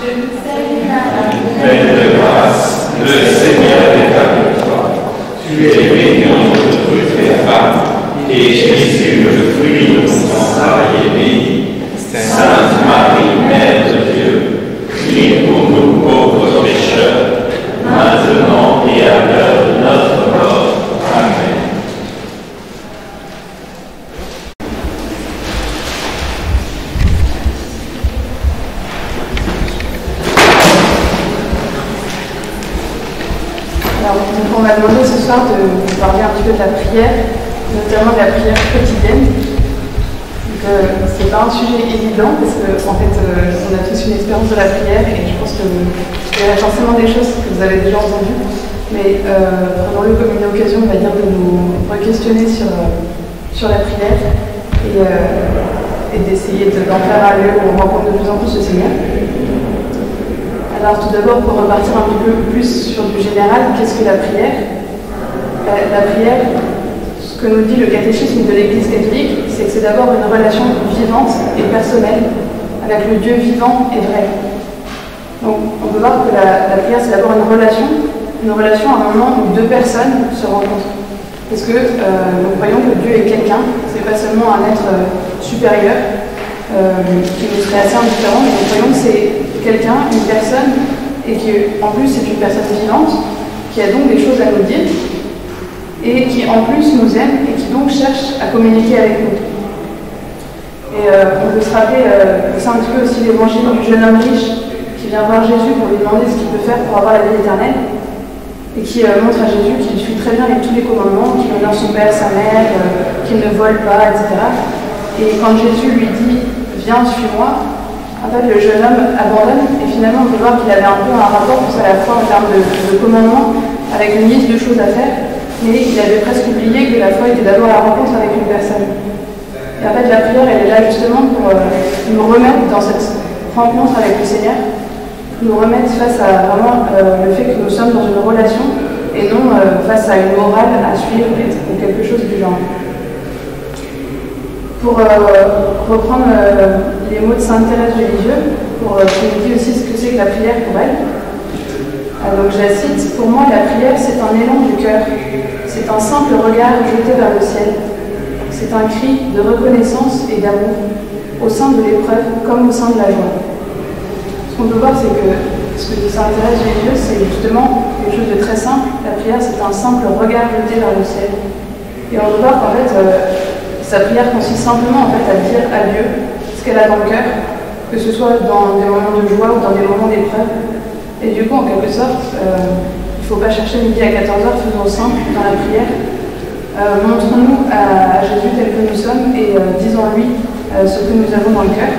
Pleine de grâce, le Seigneur est avec toi. Tu es bénie entre toutes les femmes, et Jésus, le fruit de ton entrailles, est béni. Sainte Marie, Mère de Dieu, prie pour nous pauvres pécheurs, maintenant et à l'heure de notre mort. Amen. Alors, on m'a demandé ce soir de parler un petit peu de la prière, notamment de la prière quotidienne. C'est pas un sujet évident parce qu'en fait, on a tous une expérience de la prière et je pense qu'il y a forcément des choses que vous avez déjà entendues, mais prenons-le comme une occasion, on va dire, de nous re-questionner sur la prière et d'essayer d'en faire un lieu où on rencontre de plus en plus le Seigneur. Alors tout d'abord, pour repartir un petit peu plus sur du général, qu'est-ce que la prière? La prière, ce que nous dit le catéchisme de l'Église catholique, c'est que c'est d'abord une relation vivante et personnelle avec le Dieu vivant et vrai. Donc on peut voir que la prière, c'est d'abord une relation à un moment où deux personnes se rencontrent. Parce que nous croyons que Dieu est quelqu'un, c'est pas seulement un être supérieur qui nous serait assez indifférent, mais nous croyons que c'est quelqu'un, une personne, et qui en plus c'est une personne vivante, qui a donc des choses à nous dire, et qui en plus nous aime, et qui donc cherche à communiquer avec nous. Et on peut se rappeler, c'est un petit peu aussi l'évangile du jeune homme riche, qui vient voir Jésus pour lui demander ce qu'il peut faire pour avoir la vie éternelle, et qui montre à Jésus qu'il suit très bien tous les commandements, qu'il honore son père, sa mère, qu'il ne vole pas, etc. Et quand Jésus lui dit « Viens, suis-moi », en fait, le jeune homme abandonne et finalement on peut voir qu'il avait un peu un rapport plus à la foi en termes de commandements avec une liste de choses à faire, mais il avait presque oublié que la foi était d'abord la rencontre avec une personne. Et en fait, la prière, elle est là justement pour nous remettre dans cette rencontre avec le Seigneur, nous remettre face à vraiment le fait que nous sommes dans une relation et non face à une morale à suivre ou quelque chose du genre. Pour reprendre les mots de Sainte Thérèse de Lisieux, qui nous dit aussi ce que c'est que la prière pour elle. Donc je la cite, « Pour moi, la prière, c'est un élan du cœur, c'est un simple regard jeté vers le ciel, c'est un cri de reconnaissance et d'amour, au sein de l'épreuve comme au sein de la joie. » Ce qu'on peut voir, c'est que ce que dit Sainte Thérèse de Lisieux, c'est justement quelque chose de très simple. La prière, c'est un simple regard jeté vers le ciel. Et on peut voir qu'en fait, sa prière consiste simplement en fait, à dire à Dieu ce qu'elle a dans le cœur, que ce soit dans des moments de joie ou dans des moments d'épreuve. Et du coup, en quelque sorte, il ne faut pas chercher midi à 14h, faisons simple dans la prière. Montrons-nous à Jésus tel que nous sommes et disons-lui ce que nous avons dans le cœur.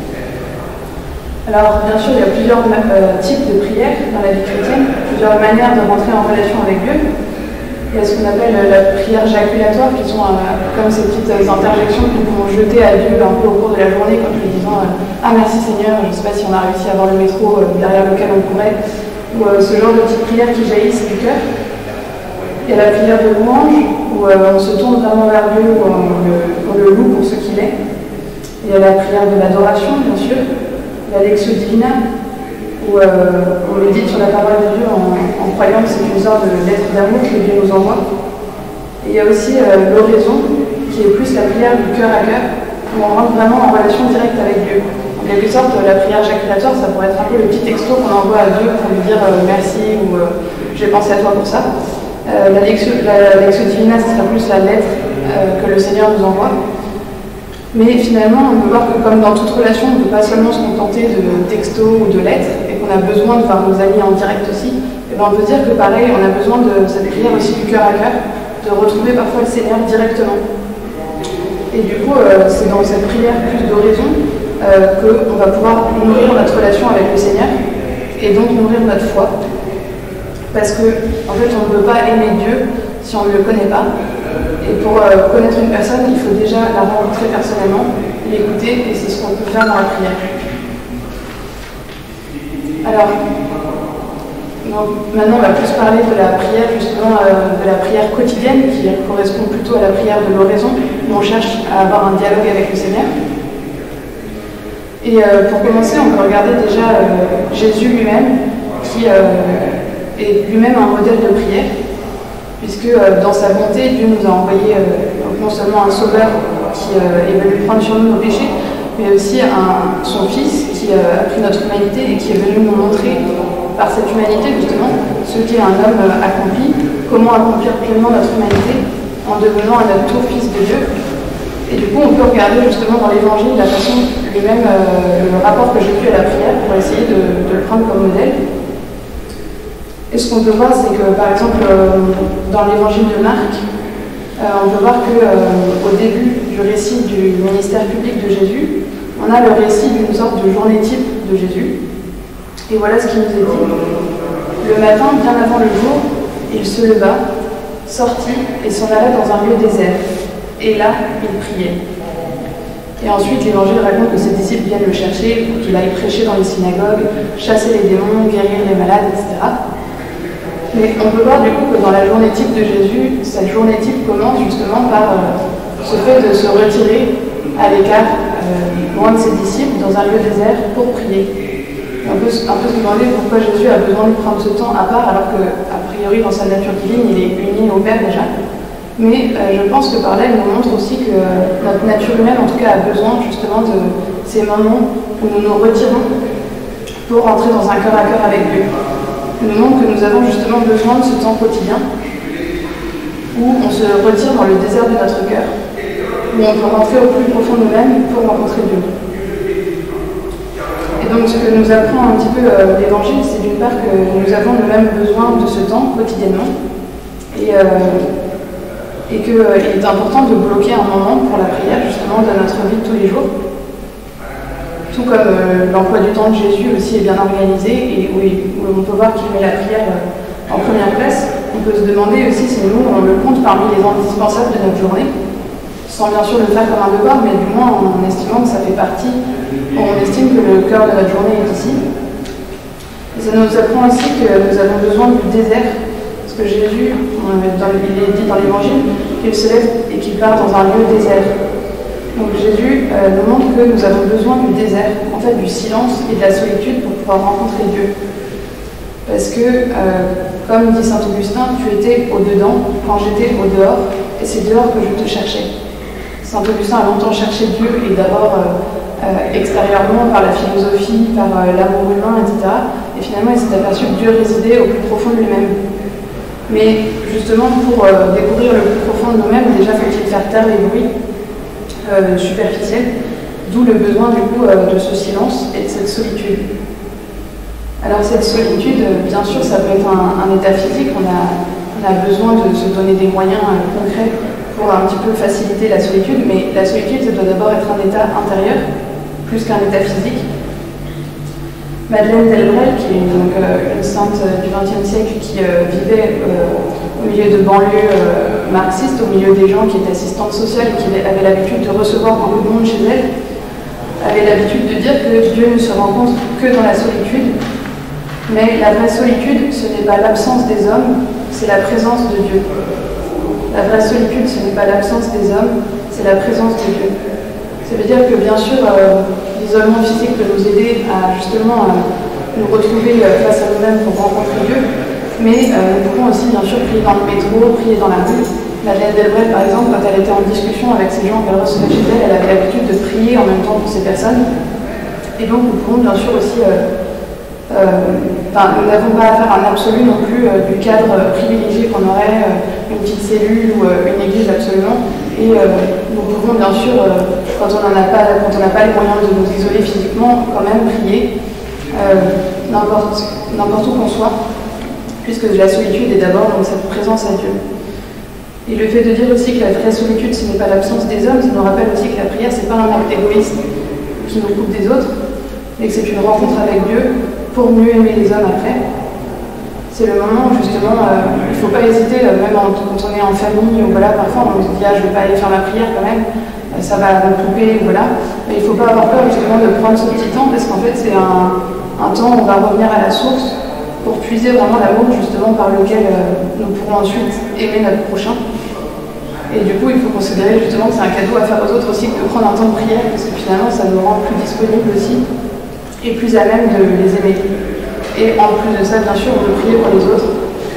Alors, bien sûr, il y a plusieurs types de prières dans la vie chrétienne, plusieurs manières de rentrer en relation avec Dieu. Il y a ce qu'on appelle la prière jaculatoire, qui sont comme ces petites interjections que nous pouvons jeter à Dieu un peu au cours de la journée, comme lui disant ah merci Seigneur, je ne sais pas si on a réussi à avoir le métro derrière lequel on courait, ou ce genre de petites prières qui jaillissent du cœur. Il y a la prière de louange, où on se tourne vraiment vers Dieu, où on le loue pour ce qu'il est. Il y a la prière de l'adoration, bien sûr, la Lectio Divina, où on médite sur la parole de Dieu en croyant que c'est une sorte de lettre d'amour que Dieu nous envoie. Et il y a aussi l'oraison, qui est plus la prière du cœur à cœur, où on rentre vraiment en relation directe avec Dieu. En quelque sorte, la prière jaculatoire, ça pourrait être un peu le petit texto qu'on envoie à Dieu pour lui dire merci ou j'ai pensé à toi pour ça. La Lectio Divina, ce sera plus la lettre que le Seigneur nous envoie. Mais finalement, on peut voir que comme dans toute relation, on ne peut pas seulement se contenter de textos ou de lettres, et qu'on a besoin de voir nos amis en direct aussi, et bien on peut dire que pareil, on a besoin de cette prière aussi du cœur à cœur, de retrouver parfois le Seigneur directement. Et du coup, c'est dans cette prière plus d'oraison qu'on va pouvoir nourrir notre relation avec le Seigneur, et donc nourrir notre foi. Parce que, en fait, on ne peut pas aimer Dieu si on ne le connaît pas. Et pour connaître une personne, il faut déjà la rencontrer personnellement, l'écouter, et c'est ce qu'on peut faire dans la prière. Alors, donc, maintenant on va plus parler de la prière, justement, de la prière quotidienne, qui correspond plutôt à la prière de l'oraison, où on cherche à avoir un dialogue avec le Seigneur. Et pour commencer, on peut regarder déjà Jésus lui-même, qui est lui-même un modèle de prière, puisque dans sa bonté, Dieu nous a envoyé non seulement un sauveur qui est venu prendre sur nous nos péchés, mais aussi son Fils qui a pris notre humanité et qui est venu nous montrer par cette humanité justement ce qu'est un homme accompli, comment accomplir pleinement notre humanité en devenant à notre tour Fils de Dieu. Et du coup, on peut regarder justement dans l'Évangile la façon lui-même, le rapport que Jésus à la prière pour essayer de le prendre comme modèle. Et ce qu'on peut voir, c'est que par exemple, dans l'Évangile de Marc, on peut voir qu'au début du récit du ministère public de Jésus, on a le récit d'une sorte de journée type de Jésus. Et voilà ce qu'il nous est dit. Le matin, bien avant le jour, il se leva, sortit et s'en alla dans un lieu désert. Et là, il priait. Et ensuite, l'Évangile raconte que ses disciples viennent le chercher pour qu'il aille prêcher dans les synagogues, chasser les démons, guérir les malades, etc. Mais on peut voir du coup que dans la journée type de Jésus, cette journée type commence justement par ce fait de se retirer à l'écart, loin de ses disciples, dans un lieu désert pour prier. Et on peut se demander pourquoi Jésus a besoin de prendre ce temps à part, alors qu'a priori dans sa nature divine, il est uni au Père déjà. Mais je pense que par là, il nous montre aussi que notre nature humaine, en tout cas, a besoin justement de ces moments où nous nous retirons pour rentrer dans un cœur à cœur avec Dieu. Il nous montre que nous avons justement besoin de ce temps quotidien où on se retire dans le désert de notre cœur, où on peut rentrer au plus profond de nous-mêmes pour rencontrer Dieu. Et donc ce que nous apprend un petit peu l'Évangile, c'est d'une part que nous avons nous-mêmes besoin de ce temps quotidiennement, et qu'il est important de bloquer un moment pour la prière, justement, dans notre vie de tous les jours. Tout comme l'emploi du temps de Jésus aussi est bien organisé, et où on peut voir qu'il met la prière en première place. On peut se demander aussi si nous, on le compte parmi les indispensables de notre journée, sans bien sûr le faire comme un devoir, mais du moins en estimant que ça fait partie, on estime que le cœur de notre journée est ici. Et ça nous apprend aussi que nous avons besoin du désert, que Jésus, il est dit dans l'Évangile, qu'il se lève et qu'il part dans un lieu désert. Donc Jésus nous montre que nous avons besoin du désert, en fait du silence et de la solitude pour pouvoir rencontrer Dieu. Parce que, comme dit saint Augustin, tu étais au-dedans quand j'étais au-dehors, et c'est dehors que je te cherchais. Saint Augustin a longtemps cherché Dieu, et d'abord extérieurement par la philosophie, par l'amour humain, etc. Et finalement, il s'est aperçu que Dieu résidait au plus profond de lui-même. Mais justement, pour découvrir le plus profond de nous-mêmes, déjà faut-il faire taire les bruits superficiels, d'où le besoin du coup de ce silence et de cette solitude. Alors cette solitude, bien sûr, ça peut être un état physique, on a besoin de se donner des moyens concrets pour un petit peu faciliter la solitude, mais la solitude, ça doit d'abord être un état intérieur, plus qu'un état physique. Madeleine Delbrel, qui est donc une sainte du XXe siècle qui vivait au milieu de banlieues marxistes, au milieu des gens qui étaient assistantes sociales et qui avaient l'habitude de recevoir beaucoup de monde chez elle, avait l'habitude de dire que Dieu ne se rencontre que dans la solitude, mais la vraie solitude, ce n'est pas l'absence des hommes, c'est la présence de Dieu. La vraie solitude, ce n'est pas l'absence des hommes, c'est la présence de Dieu. Ça veut dire que bien sûr, l'isolement physique peut nous aider à justement nous retrouver face à nous-mêmes pour rencontrer Dieu, mais nous pouvons aussi bien sûr prier dans le métro, prier dans la rue. Madeleine Delbrel, par exemple, quand elle était en discussion avec ces gens qu'elle recevait chez elle, elle avait l'habitude de prier en même temps pour ces personnes. Et donc nous pouvons bien sûr aussi, nous n'avons pas à faire un absolu non plus du cadre privilégié qu'on aurait, une petite cellule ou une église absolument. Et nous pouvons bien sûr, quand on n'a pas les moyens de nous isoler physiquement, quand même prier n'importe où qu'on soit, puisque la solitude est d'abord donc cette présence à Dieu. Et le fait de dire aussi que la vraie solitude, ce n'est pas l'absence des hommes, ça nous rappelle aussi que la prière, ce n'est pas un acte égoïste qui nous coupe des autres, mais que c'est une rencontre avec Dieu pour mieux aimer les hommes après. C'est le moment où justement, il ne faut pas hésiter, même quand on est en famille, ou voilà, parfois on se dit ah, je ne vais pas aller faire ma prière quand même, ça va me couper, voilà. Mais il ne faut pas avoir peur justement de prendre ce petit temps, parce qu'en fait c'est un temps où on va revenir à la source pour puiser vraiment l'amour justement par lequel nous pourrons ensuite aimer notre prochain. Et du coup, il faut considérer justement que c'est un cadeau à faire aux autres aussi que de prendre un temps de prière, parce que finalement, ça nous rend plus disponibles aussi et plus à même de les aimer. Et en plus de ça, bien sûr, on peut prier pour les autres.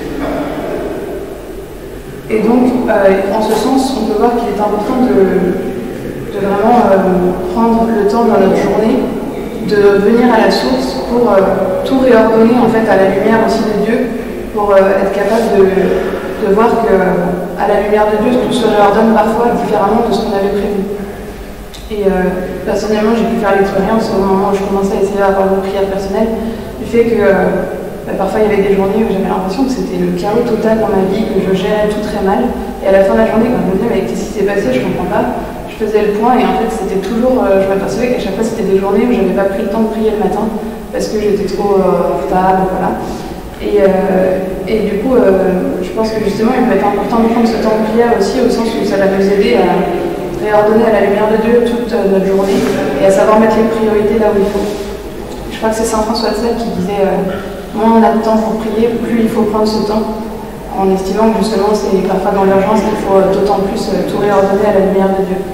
Et donc, en ce sens, on peut voir qu'il est important de vraiment prendre le temps dans notre journée de venir à la source pour tout réordonner en fait à la lumière aussi de Dieu, pour être capable de voir que à la lumière de Dieu, tout se réordonne parfois différemment de ce qu'on avait prévu. Et personnellement, j'ai pu faire l'expérience au moment où je commençais à essayer d'avoir une prière personnelle, du fait que parfois il y avait des journées où j'avais l'impression que c'était le chaos total dans ma vie, que je gérais tout très mal. Et à la fin de la journée, quand je me disais mais qu'est-ce qui s'est passé, je comprends pas, je faisais le point et en fait c'était toujours, je m'apercevais qu'à chaque fois c'était des journées où j'avais pas pris le temps de prier le matin parce que j'étais trop en retard, voilà. Et du coup, je pense que justement il peut être important de prendre ce temps de prière aussi au sens où ça va nous aider à réordonner à la lumière de Dieu toute notre journée et à savoir mettre les priorités là où il faut. Je crois que c'est Saint François de Sales qui disait moins on a de temps pour prier, plus il faut prendre ce temps, en estimant que justement c'est parfois dans l'urgence qu'il faut d'autant plus tout réordonner à la lumière de Dieu.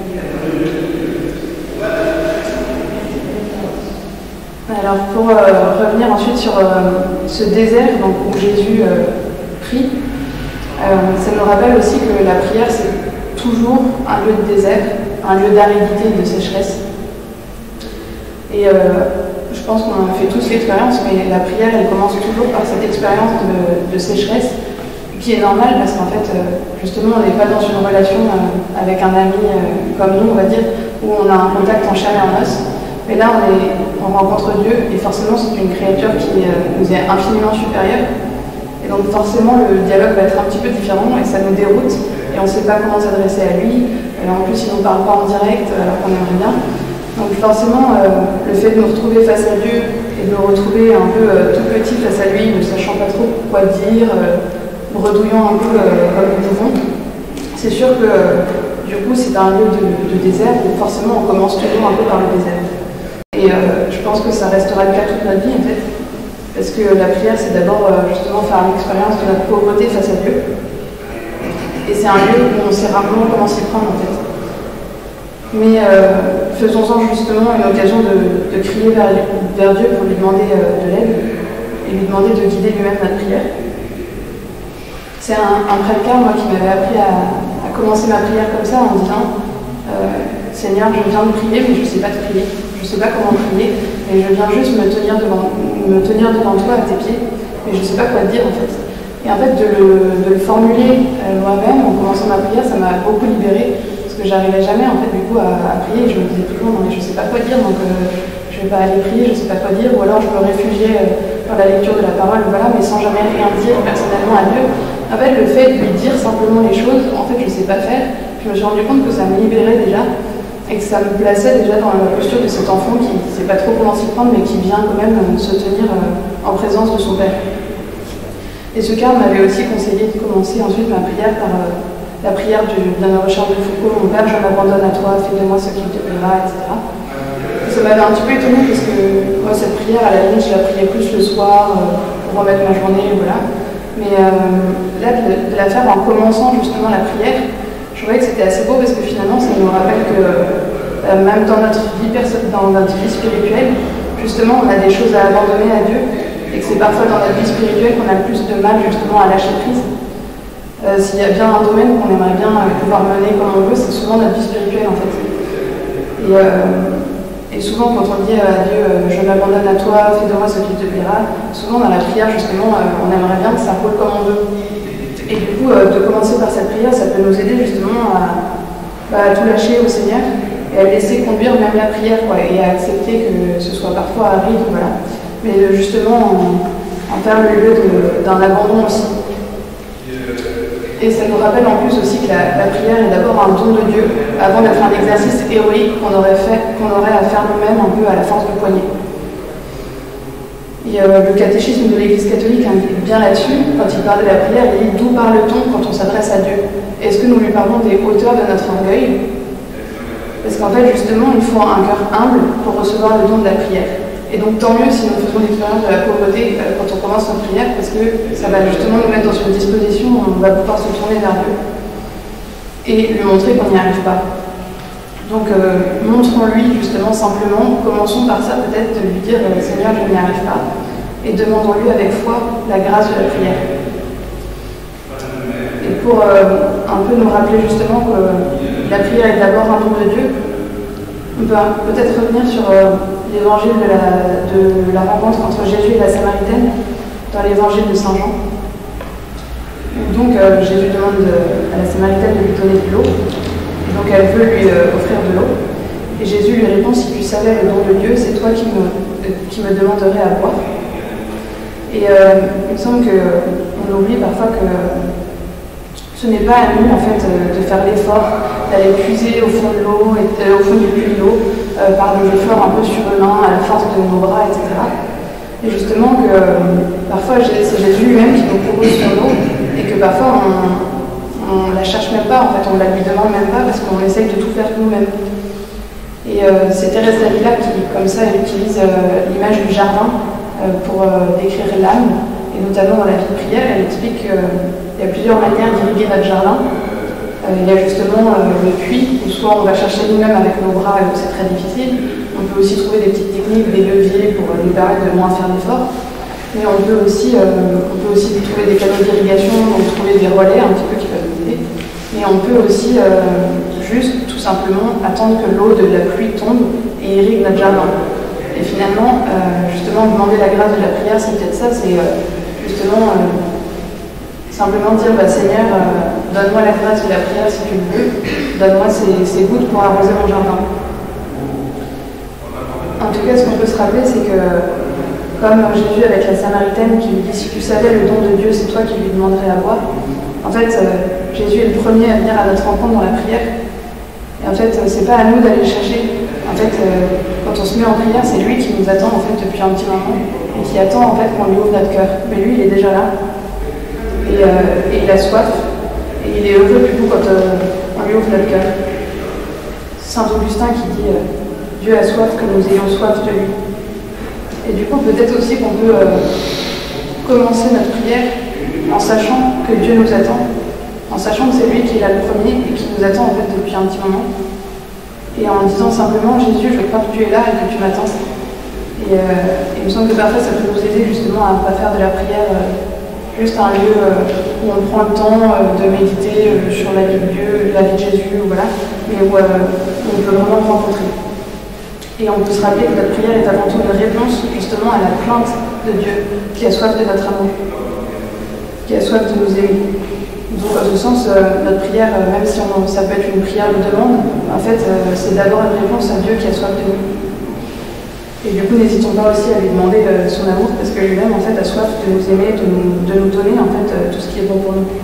Alors pour revenir ensuite sur ce désert donc, où Jésus prie, ça nous rappelle aussi que la prière c'est toujours un lieu de désert, un lieu d'aridité et de sécheresse. Et je pense qu'on en fait tous l'expérience, mais la prière, elle commence toujours par cette expérience de sécheresse, qui est normale parce qu'en fait, justement, on n'est pas dans une relation avec un ami comme nous, on va dire, où on a un contact en chair et en os. Mais là, on rencontre Dieu, et forcément, c'est une créature qui nous est infiniment supérieure. Et donc, forcément, le dialogue va être un petit peu différent, et ça nous déroute, et on ne sait pas comment s'adresser à lui. En plus, il ne nous parle pas en direct, alors qu'on aimerait bien. Donc forcément, le fait de nous retrouver face à Dieu et de nous retrouver un peu tout petit face à lui, ne sachant pas trop quoi dire, bredouillant un peu comme nous pouvons, c'est sûr que du coup c'est un lieu de désert où forcément on commence toujours un peu par le désert. Et je pense que ça restera le cas toute notre vie en fait, parce que la prière c'est d'abord justement faire l'expérience de notre pauvreté face à Dieu. Et c'est un lieu où on sait rarement comment s'y prendre en fait. Mais faisons-en justement une occasion de crier vers Dieu pour lui demander de l'aide et lui demander de guider lui-même notre prière. C'est un prêtre moi qui m'avait appris à commencer ma prière comme ça en disant Seigneur, je viens de prier mais je ne sais pas te prier, je ne sais pas comment prier et je viens juste me tenir devant toi à tes pieds mais je ne sais pas quoi te dire en fait. Et en fait de le formuler moi-même en commençant ma prière, ça m'a beaucoup libérée. Parce que j'arrivais jamais en fait du coup à prier, je me disais toujours non mais je sais pas quoi dire donc je vais pas aller prier, je sais pas quoi dire, ou alors je me réfugiais dans la lecture de la parole, voilà, mais sans jamais rien dire personnellement à Dieu. En fait le fait de lui dire simplement les choses, en fait je sais pas faire, je me suis rendu compte que ça me libérait déjà et que ça me plaçait déjà dans la posture de cet enfant qui ne sait pas trop comment s'y prendre mais qui vient quand même se tenir en présence de son père. Et ce cas m'avait aussi conseillé de commencer ensuite ma prière par la prière du bienheureux Charles de Foucault, mon père, je m'abandonne à toi, fais de moi ce qu'il te plaira, etc. Et ça m'avait un petit peu étonnée parce que moi, cette prière, à la limite, je la priais plus le soir pour remettre ma journée, voilà. Mais là, de la faire en commençant justement la prière, je trouvais que c'était assez beau parce que finalement, ça nous rappelle que même dans notre vie spirituelle, justement, on a des choses à abandonner à Dieu et que c'est parfois dans notre vie spirituelle qu'on a le plus de mal justement à lâcher prise. S'il y a bien un domaine qu'on aimerait bien pouvoir mener comme on veut, c'est souvent notre vie spirituelle en fait. Et souvent quand on dit à Dieu je m'abandonne à toi, fais de moi ce qu'il te plaira, souvent dans la prière justement on aimerait bien que ça roule comme on veut. Et du coup de commencer par cette prière, ça peut nous aider justement à tout lâcher au Seigneur et à laisser conduire même la prière quoi, et à accepter que ce soit parfois aride, voilà. Mais justement en faire le lieu d'un abandon aussi. Et ça nous rappelle en plus aussi que la prière est d'abord un don de Dieu, avant d'être un exercice héroïque qu'on aurait à faire nous-mêmes un peu à la force du poignet. Et le catéchisme de l'Église catholique invite bien là-dessus, quand il parle de la prière, il dit d'où parle-t-on quand on s'adresse à Dieu? Est-ce que nous lui parlons des hauteurs de notre orgueil? Parce qu'en fait, justement, il faut un cœur humble pour recevoir le don de la prière. Et donc tant mieux si nous faisons l'expérience de la pauvreté quand on commence notre prière, parce que ça va justement nous mettre dans une disposition où on va pouvoir se tourner vers Dieu. et lui montrer qu'on n'y arrive pas. Donc montrons-lui justement simplement, commençons par ça peut-être, de lui dire Seigneur, je n'y arrive pas, et demandons-lui avec foi la grâce de la prière. Et pour un peu nous rappeler justement que la prière est d'abord un don de Dieu, on peut peut-être revenir sur l'évangile de la rencontre entre Jésus et la Samaritaine dans l'évangile de Saint Jean. Donc Jésus demande à la Samaritaine de lui donner de l'eau. Donc elle veut lui offrir de l'eau. Et Jésus lui répond, si tu savais le don de Dieu, c'est toi qui me demanderais à boire. Et il me semble qu'on oublie parfois que ce n'est pas à nous en fait de faire l'effort d'aller puiser au fond de l'eau, au fond du puits d'eau, par des efforts un peu surhumains, à la force de nos bras, etc. Et justement que parfois c'est Jésus lui-même qui nous propose son eau, et que parfois on ne la cherche même pas, en fait, on ne la lui demande même pas parce qu'on essaye de tout faire nous-mêmes. Et c'est Thérèse d'Avila qui, comme ça, elle utilise l'image du jardin pour décrire l'âme, et notamment dans la vie de prière, elle explique qu'il y a plusieurs manières d'irriguer notre jardin. Il y a justement le puits, où soit on va chercher nous-mêmes avec nos bras, et c'est très difficile. On peut aussi trouver des petites techniques, des leviers pour nous permettre de moins faire d'efforts. Mais on peut aussi trouver des canaux d'irrigation, donc trouver des relais un petit peu qui peuvent nous aider. Et on peut aussi juste tout simplement attendre que l'eau de la pluie tombe et irrigue notre jardin. Et finalement, justement, demander la grâce de la prière, c'est peut-être ça, c'est justement simplement dire Seigneur, donne-moi la grâce de la prière si tu le veux, donne-moi ces gouttes pour arroser mon jardin. En tout cas, ce qu'on peut se rappeler, c'est que comme Jésus avec la Samaritaine qui lui dit si tu savais le don de Dieu, c'est toi qui lui demanderais à boire. En fait, Jésus est le premier à venir à notre rencontre dans la prière. Et en fait, c'est pas à nous d'aller chercher. En fait, quand on se met en prière, c'est lui qui nous attend en fait depuis un petit moment et qui attend en fait qu'on lui ouvre notre cœur. Mais lui, il est déjà là et il a soif et il est heureux du coup quand on lui ouvre notre cœur. Saint Augustin qui dit Dieu a soif que nous ayons soif de lui. Et du coup, peut-être aussi qu'on peut commencer notre prière en sachant que Dieu nous attend, en sachant que c'est lui qui est là le premier et qui nous attend en fait depuis un petit moment. Et en disant simplement Jésus, je crois que tu es là et que tu m'attends. Et il me semble que parfois ça peut nous aider justement à ne pas faire de la prière juste un lieu où on prend le temps de méditer sur la vie de Dieu, la vie de Jésus, voilà, mais où on peut vraiment le rencontrer. Et on peut se rappeler que notre prière est avant tout une réponse justement à la plainte de Dieu qui a soif de notre amour, qui a soif de nous aimer. Donc dans ce sens, notre prière, même si ça peut être une prière de demande, en fait c'est d'abord une réponse à Dieu qui a soif de nous. Et du coup n'hésitons pas aussi à lui demander son amour parce que lui-même en fait a soif de nous aimer, de nous donner en fait tout ce qui est bon pour nous.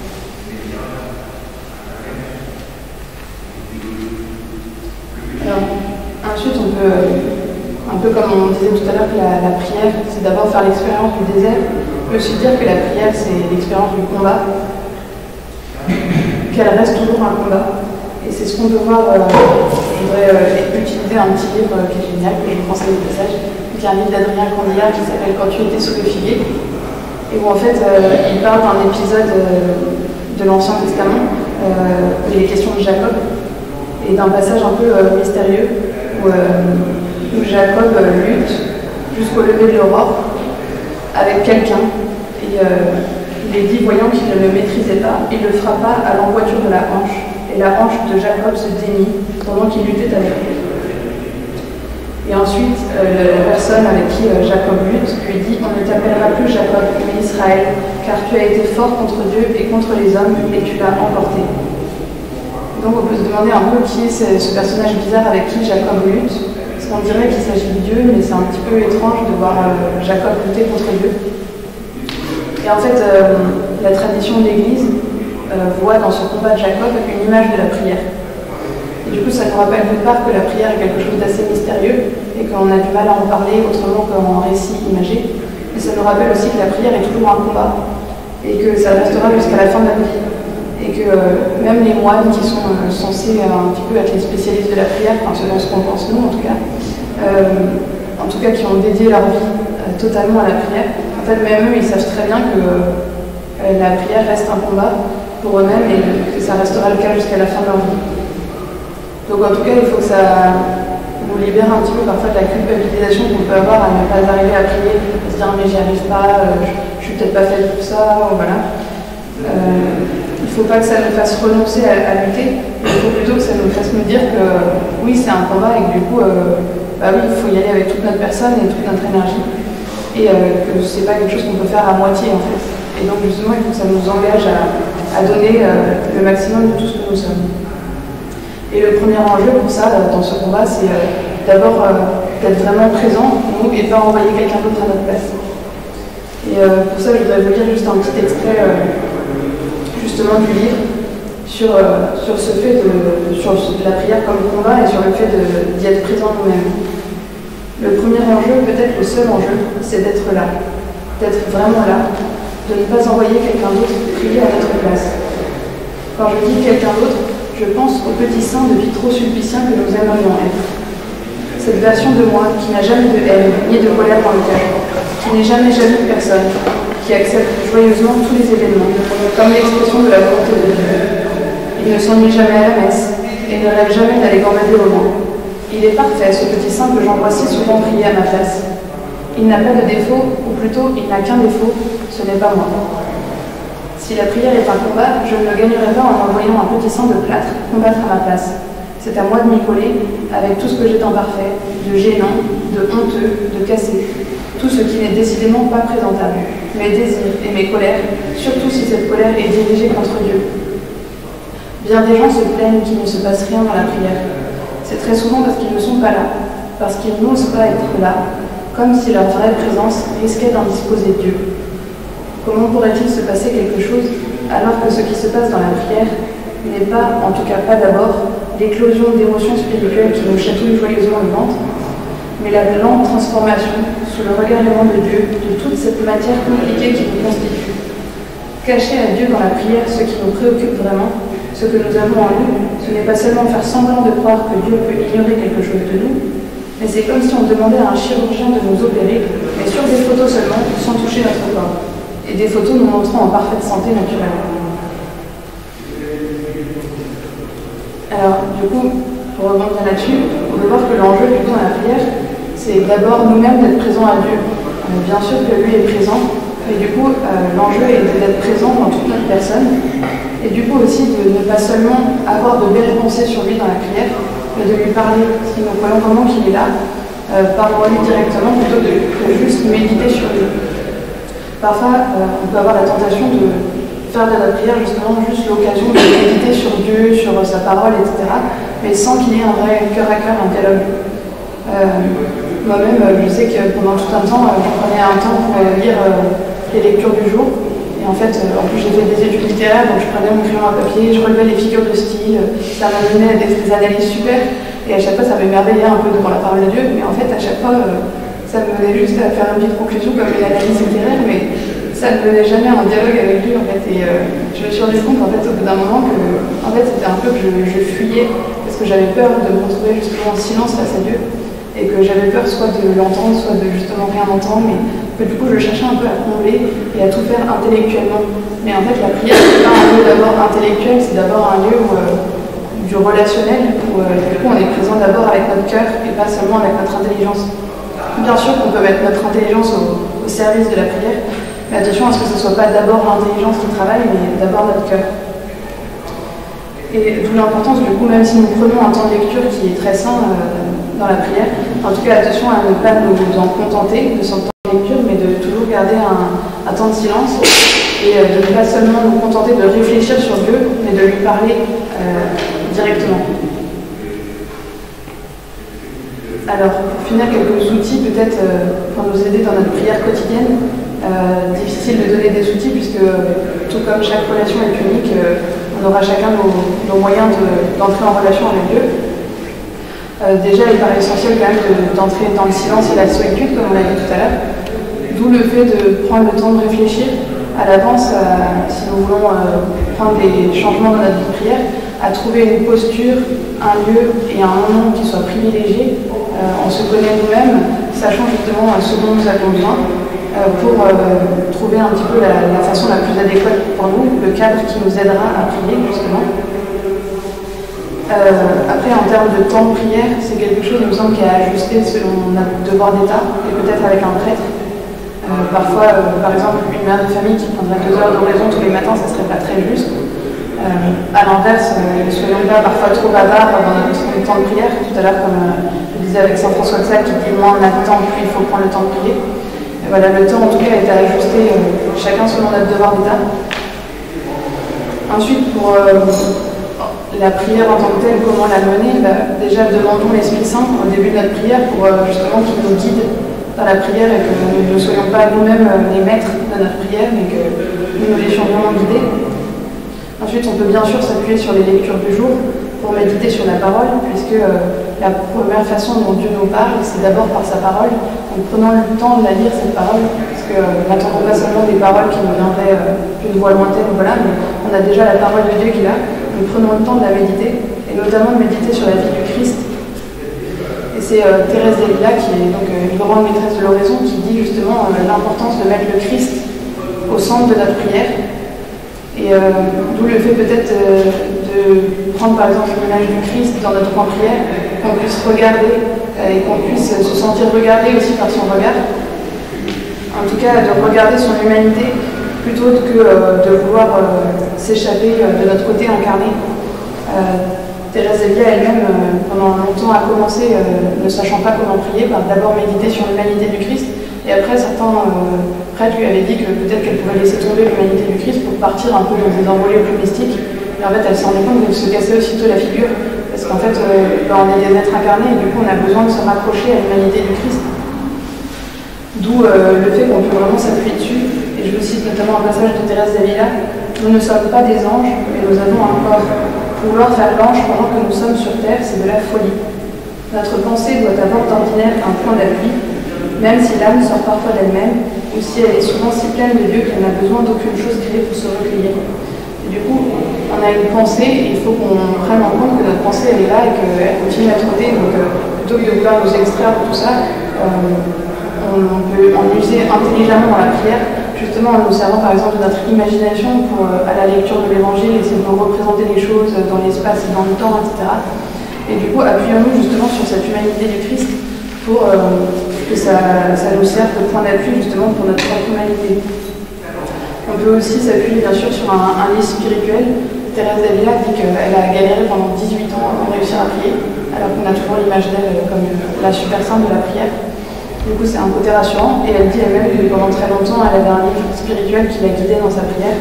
Alors, ensuite, on peut, un peu comme on disait tout à l'heure que la prière, c'est d'abord faire l'expérience du désert. On peut aussi dire que la prière, c'est l'expérience du combat, qu'elle reste toujours un combat. Et c'est ce qu'on peut voir, je voudrais utiliser un petit livre qui est génial, que je vous conseille au passage, qui est un livre d'Adrien Candillard qui s'appelle « Quand tu étais sous le figuier », et où en fait, il parle d'un épisode de l'Ancien Testament, où il est question de Jacob, et d'un passage un peu mystérieux, où Jacob lutte jusqu'au lever de l'aurore avec quelqu'un. Et il est dit, voyant qu'il ne le maîtrisait pas, il le frappa à l'envoiture de la hanche. Et la hanche de Jacob se démit pendant qu'il luttait avec lui. Et ensuite, la personne avec qui Jacob lutte lui dit, on ne t'appellera plus Jacob, mais Israël, car tu as été fort contre Dieu et contre les hommes, et tu l'as emporté. Donc on peut se demander un peu qui est ce personnage bizarre avec qui Jacob lutte. Parce qu'on dirait qu'il s'agit de Dieu, mais c'est un petit peu étrange de voir Jacob lutter contre Dieu. Et en fait, la tradition de l'Église voit dans ce combat de Jacob une image de la prière. Et du coup, ça nous rappelle d'une part que la prière est quelque chose d'assez mystérieux et qu'on a du mal à en parler autrement qu'en récit imagé. Mais ça nous rappelle aussi que la prière est toujours un combat et que ça restera jusqu'à la fin de notre vie. Et que même les moines qui sont censés un petit peu être les spécialistes de la prière, enfin selon ce qu'on pense nous en tout cas qui ont dédié leur vie totalement à la prière, en fait même eux ils savent très bien que la prière reste un combat pour eux-mêmes et que ça restera le cas jusqu'à la fin de leur vie. Donc en tout cas, il faut que ça nous libère un petit peu parfois de la culpabilisation qu'on peut avoir à ne pas arriver à prier, à se dire mais j'y arrive pas, je suis peut-être pas faite pour ça, ou voilà. Il ne faut pas que ça nous fasse renoncer à lutter, il faut plutôt que ça nous fasse nous dire que oui, c'est un combat et que du coup, bah oui, il faut y aller avec toute notre personne et toute notre énergie. Et que c'est pas quelque chose qu'on peut faire à moitié en fait. Et donc justement, il faut que ça nous engage à donner le maximum de tout ce que nous sommes. Et le premier enjeu pour ça, dans ce combat, c'est d'abord d'être vraiment présent, nous, et pas envoyer quelqu'un d'autre à notre place. Et pour ça, je voudrais vous lire juste un petit extrait justement du livre sur ce fait sur la prière comme combat et sur le fait d'y être présent nous-mêmes. Le premier enjeu, peut-être le seul enjeu, c'est d'être là, d'être vraiment là, de ne pas envoyer quelqu'un d'autre prier à notre place. Quand je dis quelqu'un d'autre, je pense au petit saint de vitro-sulpicien que nous aimerions être. Cette version de moi qui n'a jamais de haine ni de colère dans le cœur, qui n'est jamais jaloux de personne, qui accepte joyeusement tous les événements, comme l'expression de la volonté de Dieu. Il ne s'ennuie jamais à la messe et ne rêve jamais d'aller gambader au loin. Il est parfait, ce petit saint que j'envoie si souvent prier à ma place. Il n'a pas de défaut, ou plutôt, il n'a qu'un défaut, ce n'est pas moi. Si la prière est un combat, je ne le gagnerai pas en envoyant un petit saint de plâtre combattre à ma place. C'est à moi de m'y coller, avec tout ce que j'ai d'imparfait, de gênant, de honteux, de cassé, tout ce qui n'est décidément pas présentable, mes désirs et mes colères, surtout si cette colère est dirigée contre Dieu. Bien des gens se plaignent qu'il ne se passe rien dans la prière. C'est très souvent parce qu'ils ne sont pas là, parce qu'ils n'osent pas être là, comme si leur vraie présence risquait d'indisposer Dieu. Comment pourrait-il se passer quelque chose alors que ce qui se passe dans la prière n'est pas, en tout cas pas d'abord, l'éclosion d'émotions spirituelles qui nous chatouillent joyeusement le ventre, mais la lente transformation, sous le regardement de Dieu, de toute cette matière compliquée qui nous constitue. Cacher à Dieu dans la prière ce qui nous préoccupe vraiment, ce que nous avons en nous, ce n'est pas seulement faire semblant de croire que Dieu peut ignorer quelque chose de nous, mais c'est comme si on demandait à un chirurgien de nous opérer, mais sur des photos seulement, sans toucher notre corps, et des photos nous montrant en parfaite santé naturelle. Alors, du coup, pour rebondir là-dessus, on peut voir que l'enjeu du coup dans la prière, c'est d'abord nous-mêmes d'être présents à Dieu. Bien sûr que lui est présent, mais du coup, l'enjeu est d'être présent dans toute notre personne, et du coup aussi de ne pas seulement avoir de belles pensées sur lui dans la prière, mais de lui parler, si nous voyons vraiment qu'il est là, parlons-lui directement plutôt que juste méditer sur lui. Parfois, on peut avoir la tentation de faire de la prière justement juste l'occasion de méditer sur Dieu, sur sa parole, etc., mais sans qu'il y ait un vrai cœur à cœur, un dialogue. Moi-même, je sais que pendant tout un temps, je prenais un temps pour lire les lectures du jour. Et en fait, en plus, j'ai fait des études littéraires, donc je prenais mon crayon à papier, je relevais les figures de style, ça m'amenait à des analyses super. Et à chaque fois, ça m'émerveillait un peu devant la parole de Dieu. Mais en fait, à chaque fois, ça me menait juste à faire une petite conclusion comme une analyse littéraire, mais ça ne menait jamais à un dialogue avec lui, en fait. Et je me suis rendu compte, en fait, au bout d'un moment, que en fait, c'était un peu que je fuyais, parce que j'avais peur de me retrouver justement en silence face à Dieu. Et que j'avais peur soit de l'entendre, soit de justement rien entendre, mais que du coup je cherchais un peu à combler et à tout faire intellectuellement. Mais en fait la prière, c'est pas un lieu d'abord intellectuel, c'est d'abord un lieu du relationnel, où du coup on est présent d'abord avec notre cœur et pas seulement avec notre intelligence. Bien sûr qu'on peut mettre notre intelligence au service de la prière, mais attention à ce que ce ne soit pas d'abord l'intelligence qui travaille, mais d'abord notre cœur. Et d'où l'importance, du coup, même si nous prenons un temps de lecture qui est très sain dans la prière, en tout cas, attention à ne pas nous en contenter de ce temps de lecture, mais de toujours garder un temps de silence et de ne pas seulement nous contenter de réfléchir sur Dieu, mais de lui parler directement. Alors, pour finir, quelques outils peut-être pour nous aider dans notre prière quotidienne. Difficile de donner des outils puisque, tout comme chaque relation est unique, on aura chacun nos moyens d'entrer en relation avec Dieu. Déjà, il paraît essentiel quand même d'entrer dans le silence et la solitude, comme on l'a dit tout à l'heure. D'où le fait de prendre le temps de réfléchir à l'avance, si nous voulons prendre des changements dans notre vie de prière, à trouver une posture, un lieu et un moment qui soient privilégiés. On se connaît nous-mêmes, sachant justement ce dont nous avons besoin. pour trouver un petit peu la façon la plus adéquate pour nous, le cadre qui nous aidera à prier justement. Après, en termes de temps de prière, c'est quelque chose, il me semble, qui est ajusté selon notre devoir d'État et peut-être avec un prêtre. Parfois, par exemple, une mère de famille qui prendrait 2 heures d'oraison tous les matins, ça ne serait pas très juste. À l'inverse, ne soyons pas parfois trop bavards dans notre temps de prière. Tout à l'heure, comme je disais avec Saint François de Sales, qui dit moins on a de temps, plus il faut prendre le temps de prier. Et voilà, le temps en tout cas a été ajusté chacun selon notre devoir d'État. Ensuite, pour la prière en tant que telle, comment la mener, déjà demandons l'Esprit Saint au début de notre prière pour justement qu'il nous guide dans la prière et que nous ne soyons pas nous-mêmes les maîtres de notre prière, mais que nous nous laissions vraiment guider. Ensuite, on peut bien sûr s'appuyer sur les lectures du jour pour méditer sur la parole, puisque la première façon dont Dieu nous parle, c'est d'abord par sa parole. Donc prenons le temps de la lire, cette parole, parce que n'attendons pas seulement des paroles qui nous viendraient d'une voix lointaine, voilà, mais on a déjà la parole de Dieu qui est là. Donc prenons le temps de la méditer, et notamment de méditer sur la vie du Christ. Et c'est Thérèse d'Avila, qui est donc une grande maîtresse de l'oraison, qui dit justement l'importance de mettre le Christ au centre de notre prière. Et d'où le fait peut-être de prendre par exemple l'image du Christ dans notre temps de prière, qu'on puisse regarder et qu'on puisse se sentir regardé aussi par son regard. En tout cas, de regarder son humanité plutôt que de vouloir s'échapper de notre côté incarné. Thérèse d'Avila elle-même, pendant longtemps, a commencé, ne sachant pas comment prier, par d'abord méditer sur l'humanité du Christ, et après certains prêtres lui avaient dit que peut-être qu'elle pouvait laisser tomber l'humanité du Christ pour partir un peu dans des envolées plus mystiques. Et en fait, elle s'en rendait compte qu'elle se cassait aussitôt la figure, parce qu'en fait, on est des êtres incarnés, et du coup, on a besoin de se rapprocher à l'humanité du Christ. D'où le fait qu'on peut vraiment s'appuyer dessus. Et je vous cite notamment un passage de Thérèse d'Avila: nous ne sommes pas des anges, mais nous avons un corps. Vouloir faire l'ange pendant que nous sommes sur terre, c'est de la folie. Notre pensée doit avoir d'ordinaire un point d'appui, même si l'âme sort parfois d'elle-même, ou si elle est souvent si pleine de Dieu qu'elle n'a besoin d'aucune chose créée pour se recueillir. Et du coup, on a une pensée, et il faut qu'on prenne en compte que notre pensée, elle est là et qu'elle continue à trotter. Donc, plutôt que de vouloir nous extraire de tout ça, on peut en user intelligemment dans la prière, justement en nous servant par exemple de notre imagination pour, à la lecture de l'évangile, essayer de nous représenter les choses dans l'espace et dans le temps, etc. Et du coup, appuyons-nous justement sur cette humanité du Christ pour que ça nous serve de point d'appui justement pour notre propre humanité. On peut aussi s'appuyer bien sûr sur un livre spirituel. Thérèse d'Avila dit qu'elle a galéré pendant 18 ans avant de réussir à prier, alors qu'on a toujours l'image d'elle comme la super sainte de la prière. Du coup, c'est un côté rassurant, et elle dit elle-même que pendant très longtemps, elle avait un livre spirituel qui l'a guidée dans sa prière,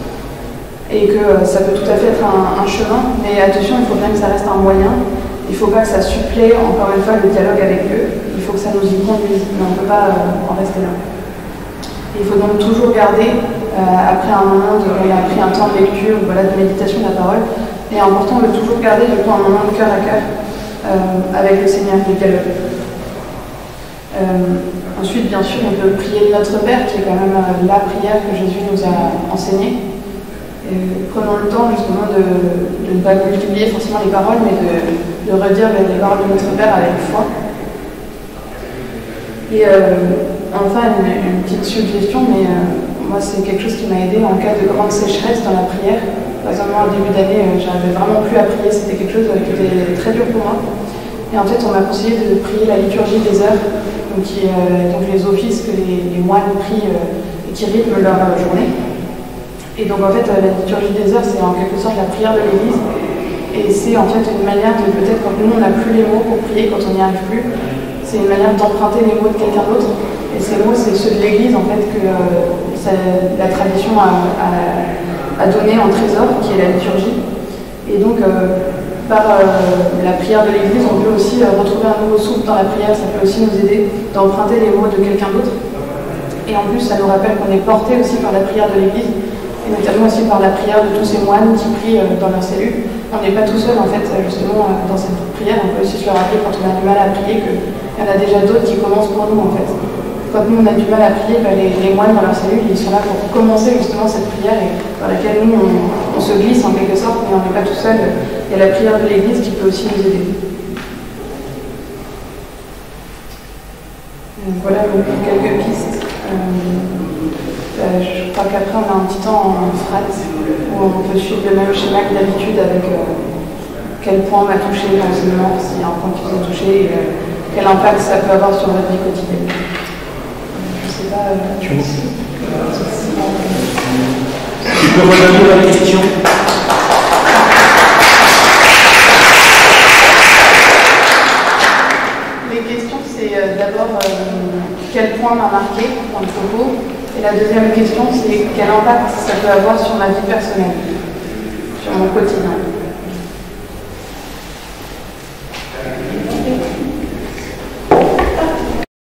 et que ça peut tout à fait être un chemin, mais attention, il faut bien que ça reste un moyen. Il ne faut pas que ça supplée, encore une fois, le dialogue avec Dieu. Il faut que ça nous y conduise, mais on ne peut pas en rester là. Il faut donc toujours garder, après un moment, on a pris un temps de lecture, voilà, de méditation de la parole, et important de toujours garder du coup un moment de cœur à cœur avec le Seigneur, le dialogue. Ensuite, bien sûr, on peut prier Notre Père, qui est quand même la prière que Jésus nous a enseignée. Prenons le temps justement de ne pas multiplier forcément les paroles, mais de redire les paroles de Notre Père avec foi. Et enfin, une petite suggestion, mais moi c'est quelque chose qui m'a aidé en cas de grande sécheresse dans la prière. Par exemple, moi, au début d'année, j'arrivais vraiment plus à prier, c'était quelque chose qui était très dur pour moi. Et en fait, on m'a conseillé de prier la liturgie des heures, donc les offices que les moines prient et qui rythment leur journée. Et donc en fait, la liturgie des heures, c'est en quelque sorte la prière de l'Église. Et c'est en fait une manière de, peut-être quand nous on n'a plus les mots pour prier, quand on n'y arrive plus, c'est une manière d'emprunter les mots de quelqu'un d'autre. Et ces mots, c'est ceux de l'Église en fait que la tradition a donné en trésor, qui est la liturgie. Et donc par la prière de l'Église, on peut aussi retrouver un nouveau souffle dans la prière. Ça peut aussi nous aider d'emprunter les mots de quelqu'un d'autre. Et en plus, ça nous rappelle qu'on est porté aussi par la prière de l'Église, et notamment aussi par la prière de tous ces moines qui prient dans leur cellule. On n'est pas tout seul en fait, justement, dans cette prière. On peut aussi se le rappeler quand on a du mal à prier qu'il y en a déjà d'autres qui commencent pour nous en fait. Quand nous on a du mal à prier, les moines dans leur cellule, ils sont là pour commencer justement cette prière et dans laquelle nous on se glisse en quelque sorte, mais on n'est pas tout seul. Il y a la prière de l'Église qui peut aussi nous aider. Donc voilà donc quelques pistes Je crois qu'après on a un petit temps en frat où on peut suivre le même schéma que d'habitude avec quel point m'a touché l'enseignement, s'il y a un point qui vous a touché, et quel impact ça peut avoir sur votre vie quotidienne. Je ne sais pas. Tu peux redonner la question? Les questions, c'est d'abord quel point m'a marqué dans le propos, et la deuxième question, c'est quel impact ça peut avoir sur ma vie personnelle, sur mon quotidien.